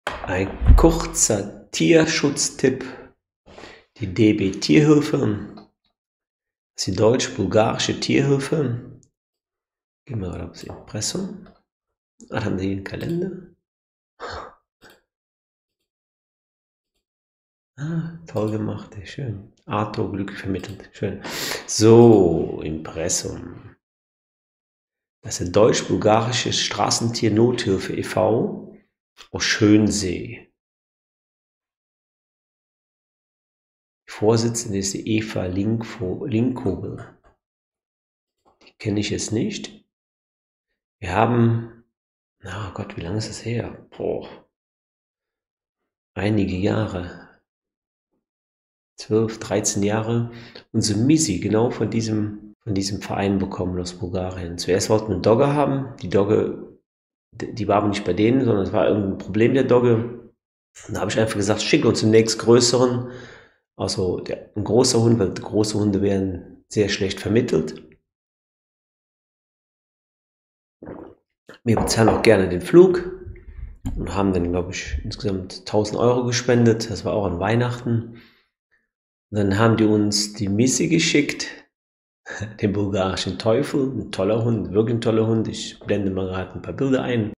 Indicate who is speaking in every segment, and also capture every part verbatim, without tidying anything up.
Speaker 1: Ein kurzer Tierschutztipp. Die D B Tierhilfe, das ist die deutsch-bulgarische Tierhilfe. Gehen wir mal aufs Impressum. Ah, haben die einen Kalender? Ah, toll gemacht, schön. Arthur, glücklich vermittelt, schön. So, Impressum. Das ist die deutsch-bulgarische Straßentier-Nothilfe e V aus Schönsee. Die Vorsitzende ist die Eva Linkogel. Die kenne ich jetzt nicht. Wir haben, na oh Gott, wie lange ist das her? Boah, einige Jahre. zwölf, dreizehn Jahre. Unsere Misi genau von diesem, von diesem Verein bekommen aus Bulgarien. Zuerst wollten wir eine Dogge haben. Die Dogge, die war aber nicht bei denen, sondern es war irgendein Problem der Dogge. Und da habe ich einfach gesagt, schick uns den nächstgrößeren. Also der, ein großer Hund, weil große Hunde werden sehr schlecht vermittelt. Wir bezahlen auch gerne den Flug und haben dann, glaube ich, insgesamt tausend Euro gespendet. Das war auch an Weihnachten. Und dann haben die uns die Missy geschickt, den bulgarischen Teufel, ein toller Hund, wirklich ein toller Hund. Ich blende mal gerade ein paar Bilder ein.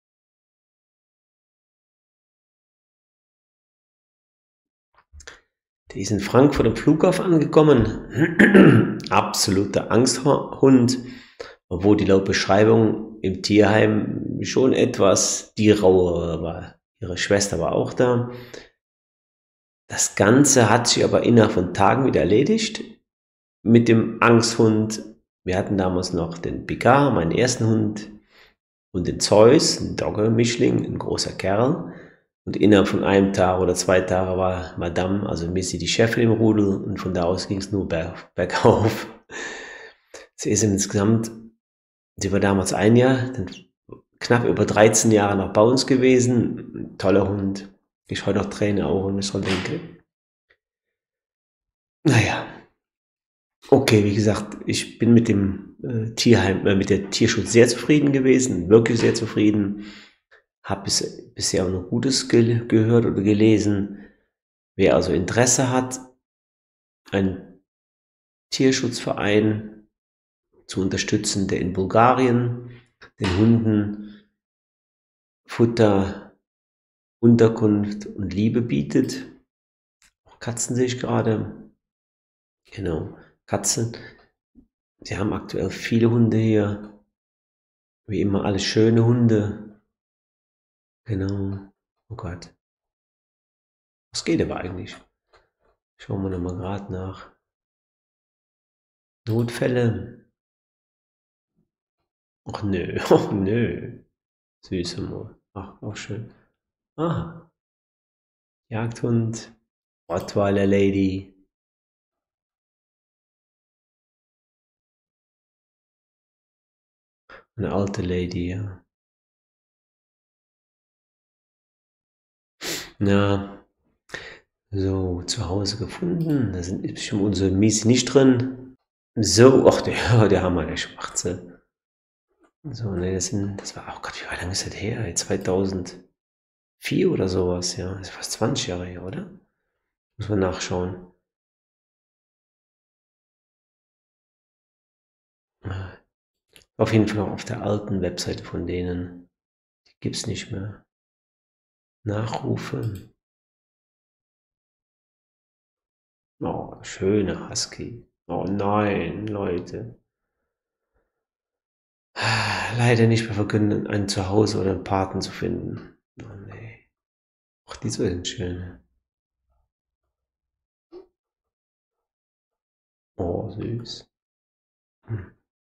Speaker 1: Der ist in Frankfurt am Flughafen angekommen. Absoluter Angsthund, obwohl die laut Beschreibung im Tierheim schon etwas die rauere war. Ihre Schwester war auch da. Das Ganze hat sich aber innerhalb von Tagen wieder erledigt. Mit dem Angsthund, wir hatten damals noch den Picard, meinen ersten Hund, und den Zeus, ein Dogge-Mischling, ein großer Kerl. Und innerhalb von einem Tag oder zwei Tagen war Madame, also Missy, die Chefin im Rudel, und von da aus ging es nur berg, bergauf. Sie ist insgesamt, sie war damals ein Jahr, dann knapp über dreizehn Jahre noch bei uns gewesen. Ein toller Hund. Ich heute noch Tränen auch, wenn ich so denke. Naja. Okay, wie gesagt, ich bin mit dem äh, Tierheim, äh, mit der Tierschutz sehr zufrieden gewesen, wirklich sehr zufrieden. Habe bis, bisher auch noch Gutes ge gehört oder gelesen. Wer also Interesse hat, einen Tierschutzverein zu unterstützen, der in Bulgarien den Hunden Futter, Unterkunft und Liebe bietet. Auch Katzen sehe ich gerade. Genau, Katzen. Sie haben aktuell viele Hunde hier. Wie immer alles schöne Hunde. Genau. Oh Gott. Was geht aber eigentlich? Schauen wir nochmal gerade nach. Notfälle. Ach nö, ach nö. Süße Mo. Ach, auch schön. Aha. Jagdhund. Rottweiler Lady. Eine alte Lady, ja. Na, so, zu Hause gefunden. Da sind bestimmt unsere Mies nicht drin. So, ach, der, der Hammer, der Schwarze. So, ne, das sind, das war, oh Gott, wie lange ist das her? zweitausendvier oder sowas, ja. Das ist fast zwanzig Jahre her, oder? Muss man nachschauen. Auf jeden Fall noch auf der alten Webseite von denen. Die gibt's nicht mehr. Nachrufe. Oh, schöne Husky. Oh nein, Leute. Leider nicht mehr verkünden, ein Zuhause oder einen Paten zu finden. Oh nee. Ach, die sind schön. Oh, süß. Hm.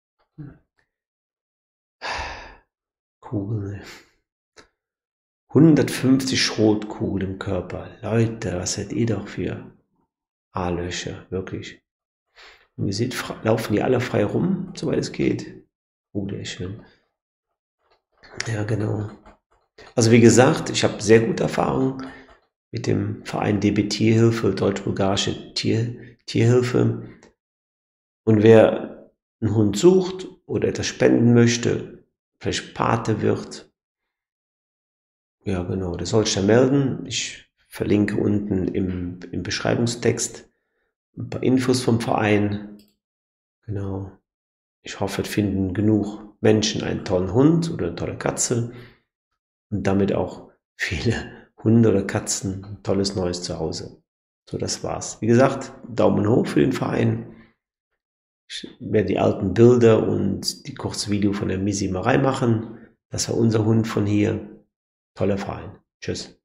Speaker 1: Kugel. hundertfünfzig Schrotkugel im Körper. Leute, was seid ihr doch für A-Löcher, wirklich. Und ihr seht, laufen die alle frei rum, soweit es geht. Oh, der ist schön. Ja, genau. Also wie gesagt, ich habe sehr gute Erfahrungen mit dem Verein D B Tierhilfe, deutsch-bulgarische Tier, Tierhilfe. Und wer einen Hund sucht oder etwas spenden möchte, vielleicht Pate wird, Ja, genau, das sollst du ja melden. Ich verlinke unten im, im Beschreibungstext ein paar Infos vom Verein. Genau. Ich hoffe, es finden genug Menschen einen tollen Hund oder eine tolle Katze und damit auch viele Hunde oder Katzen ein tolles neues Zuhause. So, das war's. Wie gesagt, Daumen hoch für den Verein. Ich werde die alten Bilder und die kurze Video von der Misi mal reinmachen. Das war unser Hund von hier. Toller Verein. Tschüss.